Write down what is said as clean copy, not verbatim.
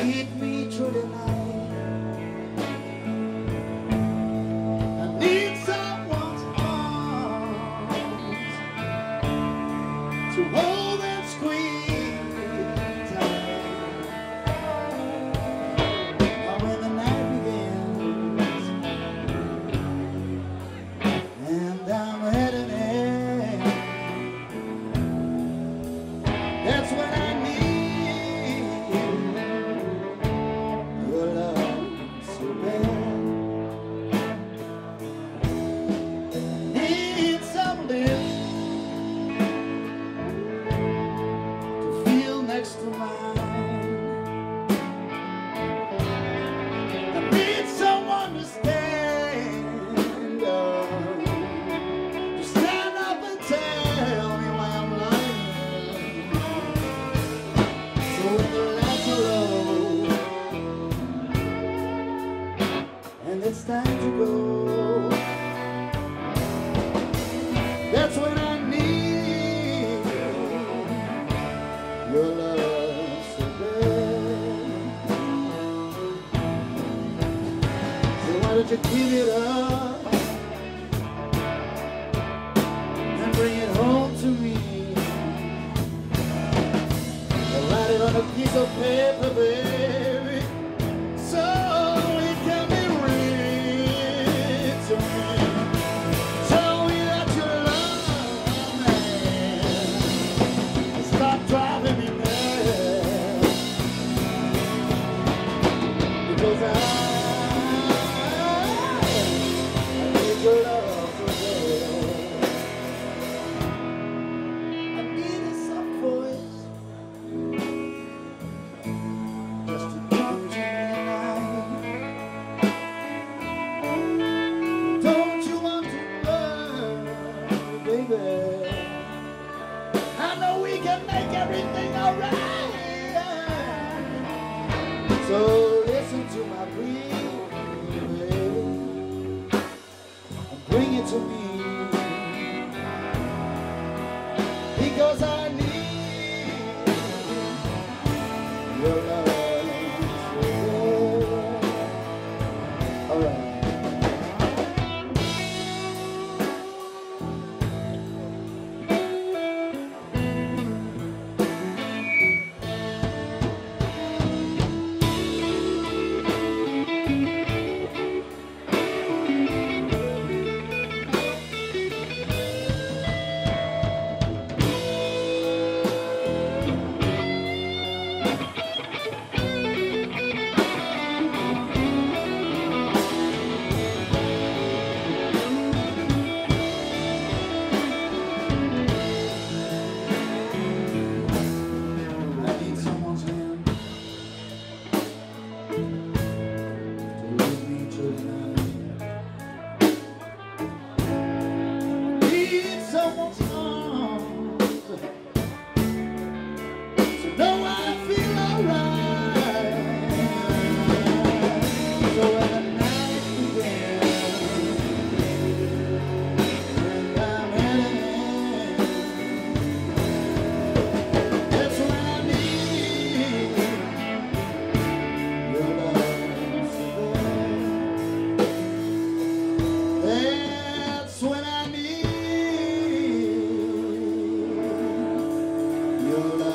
lead me through the night. I need someone's arms to hold and squeeze tight. And when the night begins and I'm heading in, that's when I need your love so bad. Need some lips to feel next to mine. I need someone to stand up, to stand up and tell me why I'm lying. So when the lights are low and it's time to go, that's when I need your love so bad. So why don't you give it up and bring it home to me? I'll write it on a piece of paper, baby, so it can be read to me. Tell me that you love me. Stop driving me mad, because I need your love so bad. I need a soft voice just to talk to me tonight. Don't you want to learn, baby? I know we can make everything alright. So listen to my plea, baby, and bring it to me, because I need your love so bad. All right. I need someone's hand to lead me through the night. Need someone's arms to know I feel alright. So when the night begins and I'm heading in, that's when I need your love so bad. That's when I need your love.